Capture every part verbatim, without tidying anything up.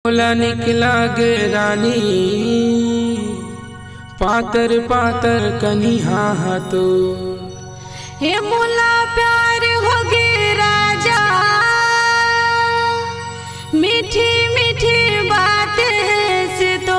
मोला निकला गे रानी पातर पातर कनिहा तो हे मोला प्यार हो गे राजा मीठी मीठी बातें से तो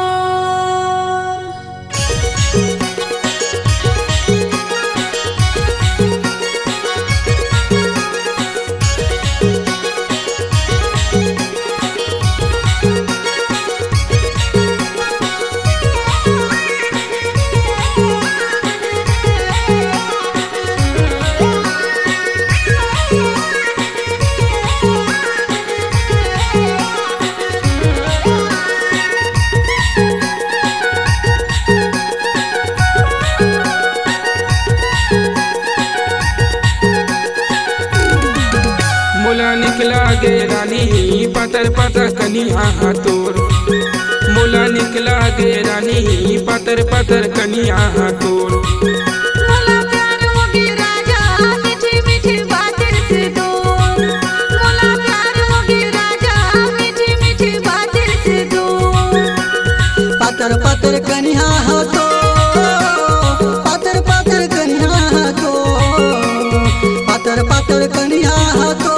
मोला निकला गे रानी पातर पातर कनिहा तोर मोला निकला गे रानी पातर पातर कनिहा तोर मोला प्यार हो गे राजा मीठी मीठी बातें से तो मोला प्यार हो गे राजा मीठी मीठी बातें से तो पातर पातर कनिहा तो पातर पातर कनिहा तो पातर पातर कनिहा तो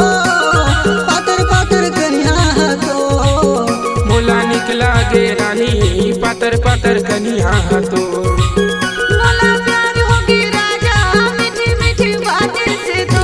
निकला गे रानी पातर पातर कनिहा तो मोला प्यार हो गे राजा मीठी मीठी बातें से तो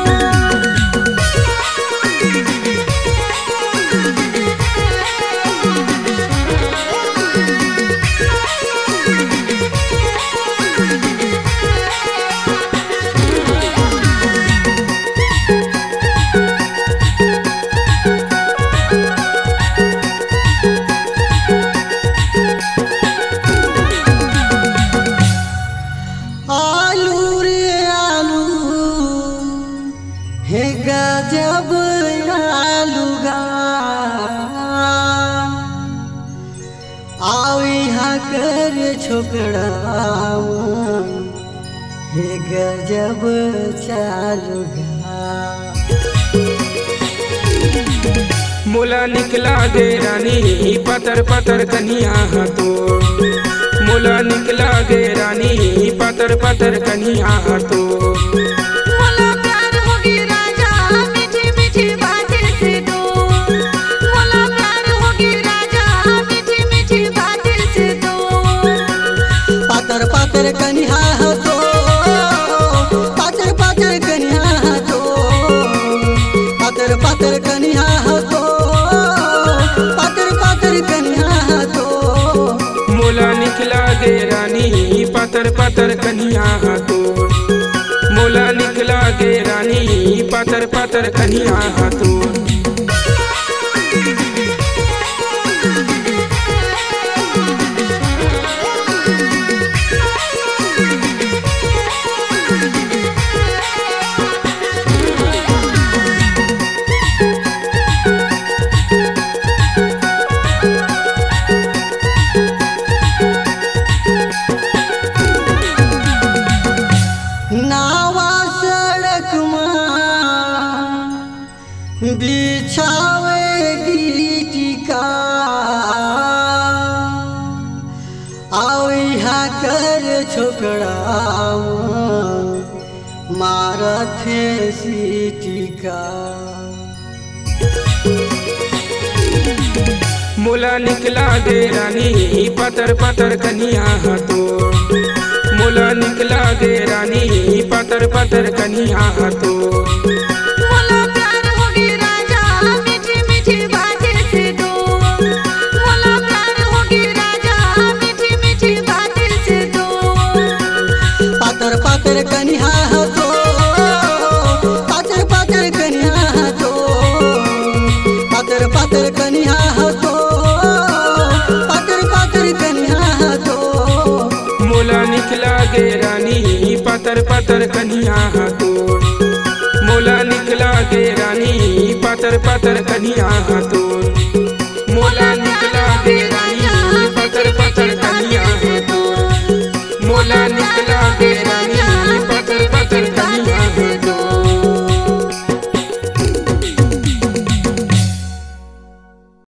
गजब आलूगा आओ यहाँ कर छोकरा हे गजब चालूगा मोला निकला गे रानी पातर पातर कनिहा तो मोला निकला गे रानी पातर पातर कनिहा तो पातर कनिहा तो पातर पातर कनिहा तो पातर पातर कनिहा तो पातर पातर कनिहा तो मोला निकला गे रानी पातर पातर कनिहा तो मोला निकला गे रानी पातर पातर कनिहा तो बिछावेगी टिका आओ यहाँ कर छोकरा मारथे सीटिका मोला निकला गे रानी पातर पातर कनिहा तो मोला निकला गे रानी पातर पातर कनिहा तो पातर कनिहा तो पातर पातर कनिहा तो पातर पातर कनिहा तो पातर पातर कनिहा तो मोला निकला गे रानी पातर पातर कनिहा तो मोला निकला गे रानी पातर पातर कनिहा तो।